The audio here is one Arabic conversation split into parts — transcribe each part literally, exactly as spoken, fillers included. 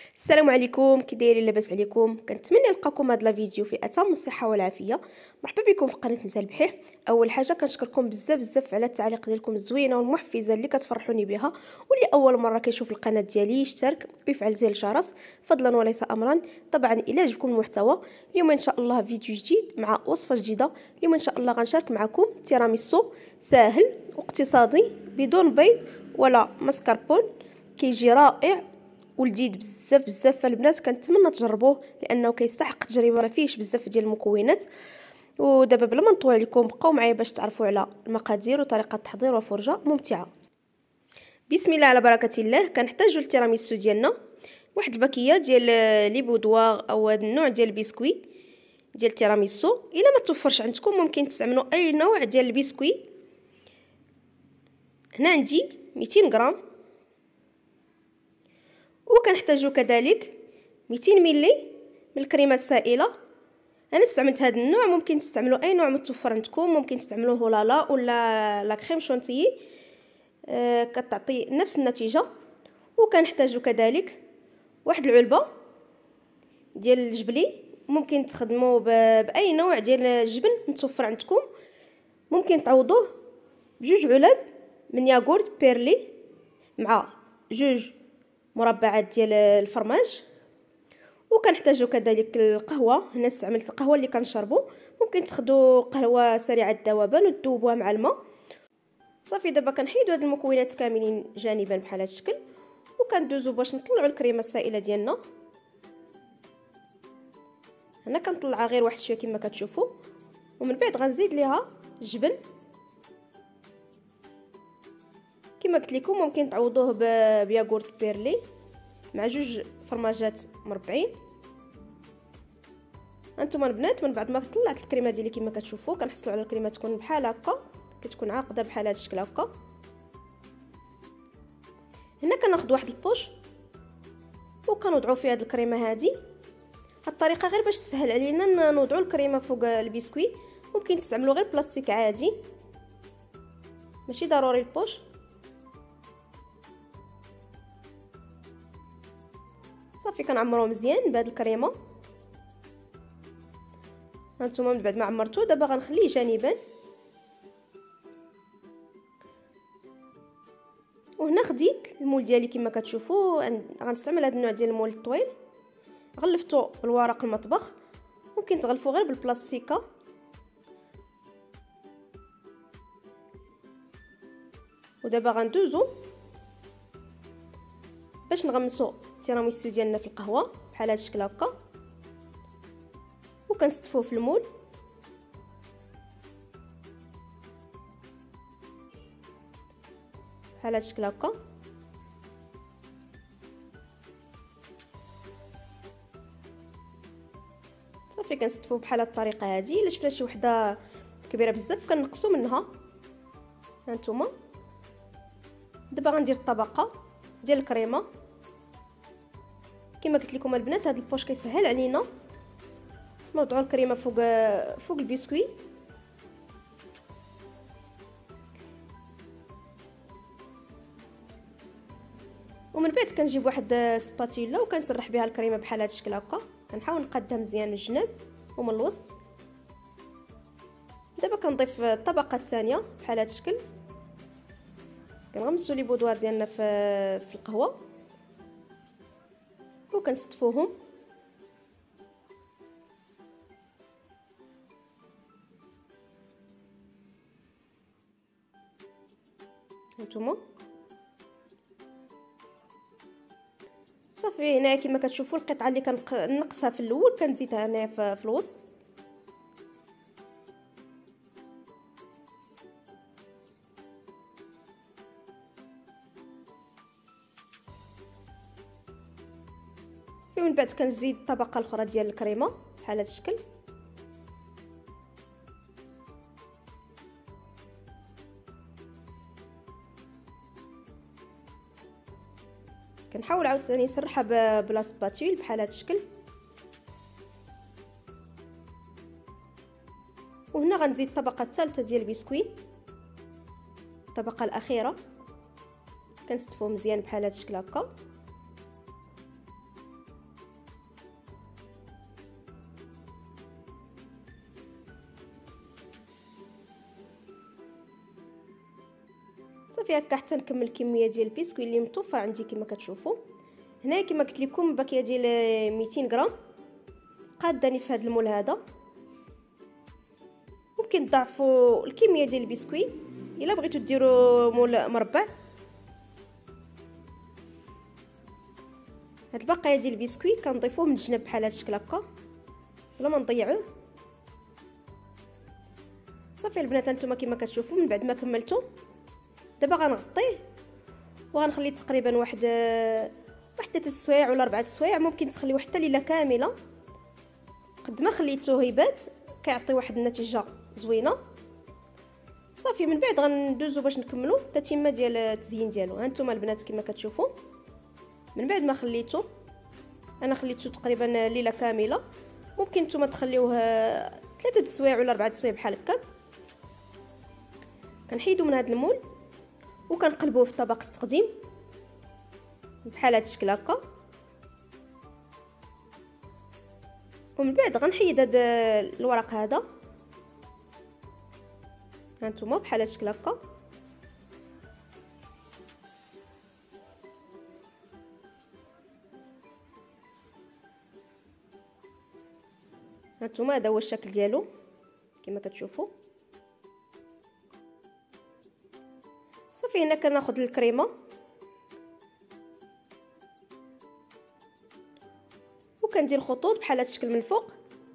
السلام عليكم، كي دايرين؟ لاباس عليكم؟ كنتمنى نلقاكم هذا الفيديو في اتم الصحه والعافيه. مرحبا بكم في قناه نساء البحيح. اول حاجه كنشكركم بزاف بزاف على التعاليق ديالكم الزوينه والمحفزه اللي كتفرحوني بها، واللي اول مره كيشوف القناه ديالي يشترك ويفعل زر الجرس فضلا وليس امرا. طبعا الى عجبكم المحتوى، اليوم ان شاء الله فيديو جديد مع وصفه جديده. اليوم ان شاء الله غنشارك معكم تيراميسو ساهل واقتصادي بدون بيض ولا مسكربون، كيجي رائع ولذيذ بزاف بزاف. البنات كنتمنى تجربوه لانه كيستحق تجربه، ما فيهش بزاف ديال المكونات. ودابا بلا ما نطول عليكم، بقاو معايا باش تعرفوا على المقادير وطريقه التحضير وفرجه ممتعه. بسم الله على بركه الله. كنحتاجوا التيراميسو ديالنا واحد الباكيه ديال لي بودواغ او هذا النوع ديال البسكوي ديال التيراميسو. الا ما توفرش عندكم ممكن تستعملوا اي نوع ديال البسكوي. هنا عندي مئتين غرام، وكنحتاجو كذلك مئتين ملي من الكريمه السائله. انا استعملت هذا النوع، ممكن تستعملوا اي نوع متوفر عندكم، ممكن تستعملوا هولالا ولا لا كريم شونتيي، آه كتعطي نفس النتيجه. وكنحتاجو كذلك واحد العلبه ديال الجبلي، ممكن تخدموا باي نوع ديال الجبن متوفر عندكم. ممكن تعوضوه بجوج علب من ياغورت بيرلي مع جوج مربعات ديال الفرماج. وكنحتاجو كذلك القهوه. هنا استعملت القهوه اللي كنشربو، ممكن تاخذوا قهوه سريعه الذوبان وتذوبوها مع الماء. صافي دابا كنحيدوا هاد المكونات كاملين جانبا بحال هذا الشكل، وكندوزو باش نطلعوا الكريمه السائله ديالنا. هنا كنطلعها غير واحد شويه كما كتشوفوا، ومن بعد غنزيد ليها الجبن كما قلت لكم. ممكن تعوضوه بياغورت بيرلي مع جوج فرماجات مربعين. انتم البنات من بعد ما طلعت الكريمه ديالي كما كتشوفوا، كنحصلوا على الكريمه تكون بحال هكا، كتكون عاقده بحال هذا الشكل هكا. هنا كناخذ واحد البوش وكنوضعوا فيه هذه الكريمه هذه. الطريقه غير باش تسهل علينا نوضعوا الكريمه فوق البسكوي. ممكن تستعملوا غير بلاستيك عادي، ماشي ضروري البوش. صافي كنعمروه مزيان بهاد الكريمه. هانتوما من بعد ما عمرتو دابا غنخليه جانبا. وهنا خديت المول ديالي كما كتشوفوا، غنستعمل هذا النوع ديال المول الطويل. غلفتو بالورق المطبخ، ممكن تغلفوا غير بالبلاستيكه. ودابا غندوزو باش نغمسو التيراميسو ديالنا في القهوه بحال هذا الشكل هكا، وكنستفوه في المول. بحال هذا الشكل هكا. صافي كنستفوه بحال هاد الطريقه هذه. الا شفنا شي وحده كبيره بزاف كنقصو منها. هانتوما دابا غندير الطبقه ديال الكريمه كما قلت لكم البنات. هذا البوش كيسهل علينا نوضعوا الكريمه فوق فوق البسكوي. ومن بعد كنجيب واحد سباتيلا وكنسرح بها الكريمه بحال هذا الشكل هكا. كنحاول نقادها مزيان من الجناب ومن الوسط. دابا كنضيف الطبقه الثانيه بحال هذا الشكل. كنغمسوا لي بودوار ديالنا في في القهوه وكنستفوهم. هانتوما صافي. هنا كما كتشوفوا القطعه اللي كنقصها في الاول كنزيدها هنا في, في الوسط. ومن بعد كنزيد الطبقه الاخرى ديال الكريمه بحال هذا الشكل. كنحاول عاوتاني نسرحها بلا سباتول بحال هذا الشكل. وهنا غنزيد الطبقه الثالثه ديال البسكوي، الطبقه الاخيره. كنستفوه مزيان بحال هذا الشكل هكا. صافي هكا حتى نكمل الكميه ديال البسكويت اللي متوفر عندي كما كتشوفوا. هنا كما قلت لكم باكيه ديال ميتين غرام قاداني في هذا المول هذا. ممكن تضاعفوا الكميه ديال البسكويت الا بغيتو ديروا مول مربع. هاد البقايا ديال البسكويت كنضيفوه من الجناب بحال هاد الشكل هكا بلا ما نضيعوه. صافي البنات هانتوما كما كتشوفوا من بعد ما كملتو دابا غنغطيه وغنخليه تقريبا واحد واحد ثلاثة سوايع ولا أربعة سوايع. ممكن تخليوه حتى ليله كامله. قد ما خليتوه يبات كيعطي واحد النتيجه زوينه. صافي من بعد غندوزو باش نكملوا التتمه ديال التزيين ديالو. هانتوما البنات كما كتشوفوا من بعد ما خليته انا خليته تقريبا ليله كامله. ممكن نتوما تخليوه ثلاثة سوايع ولا أربعة سوايع بحال هكا. كنحيدو من هذا المول وكنقلبوه في طبق التقديم بحال هذا الشكل هكا. ومن بعد غنحيد هذا الورق هذا هانتوما بحال هذا الشكل هكا. هانتوما هذا هو الشكل ديالو كما كتشوفوا. صافي هنا كناخذ الكريمه وكندير خطوط بحال هذا الشكل من الفوق.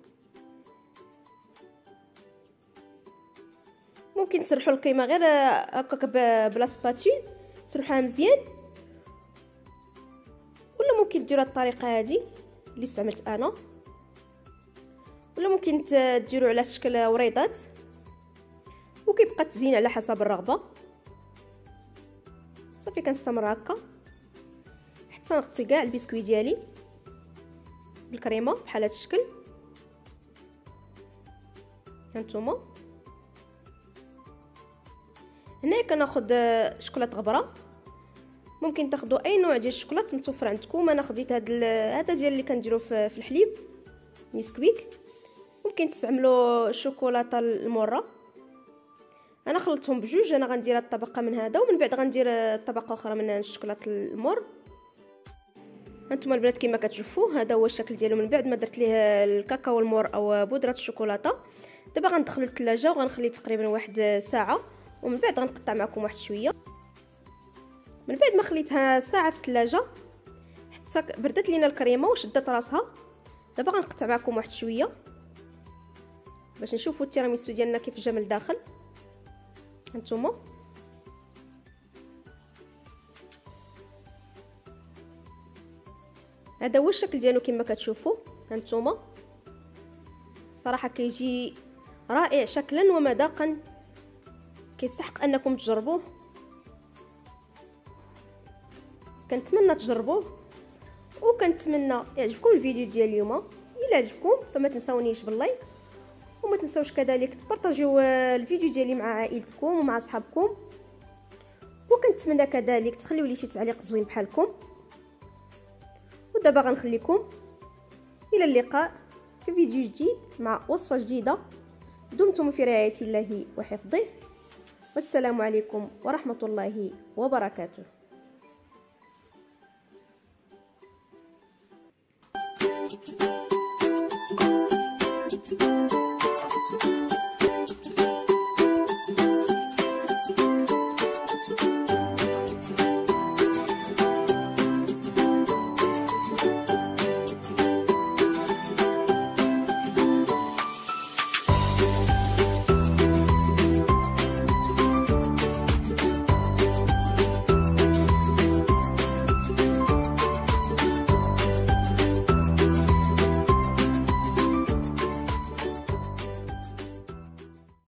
ممكن تسرحوا الكريمه غير هكاك بلا سباتول تسرحوها مزيان، ولا ممكن ديروها الطريقه هذه اللي استعملت انا، ولا ممكن تديروا على شكل وريضات وكيبقى التزيين على حسب الرغبه. صافي كنستمر هكا حتى نغطي كاع البسكويت ديالي بالكريمه بحال هذا الشكل. هانتوما هنا كناخذ شوكولاط غبره. ممكن تاخذوا اي نوع ديال الشوكولاط متوفر عندكم. انا خديت هذا هذا ديال اللي كنديروا في الحليب نيسكويك. ممكن تستعملوا شوكولاته المره. انا خلطتهم بجوج. انا غندير الطبقه من هذا ومن بعد غندير طبقه اخرى من الشوكولاط المر. هانتوما البنات كما كتشوفوا هذا هو الشكل ديالو من بعد ما درت ليه الكاكاو المر او بودره الشوكولاته. دابا غندخلو للثلاجه وغنخليه تقريبا واحد ساعه ومن بعد غنقطع معكم واحد شويه. من بعد ما خليتها ساعه في الثلاجه حتى بردت لينا الكريمه وشدت راسها. دابا غنقطع معكم واحد شويه باش نشوفوا التيراميسو ديالنا كيف جا من الداخل. هانتوما هذا هو الشكل ديالو كما كتشوفوا. هانتوما صراحه كيجي رائع شكلا ومذاقا، كيستحق انكم تجربوه. كنتمنى تجربوه وكنتمنى يعجبكم الفيديو ديال اليوم. الا عجبكم فما تنساونيش باللايك وما تنساوش كذلك تبارطاجيو الفيديو ديالي مع عائلتكم ومع اصحابكم. وكنتمنى كذلك تخليو لي شي تعليق زوين بحالكم. ودابا غنخليكم الى اللقاء في فيديو جديد مع وصفه جديده. دمتم في رعايه الله وحفظه، والسلام عليكم ورحمه الله وبركاته.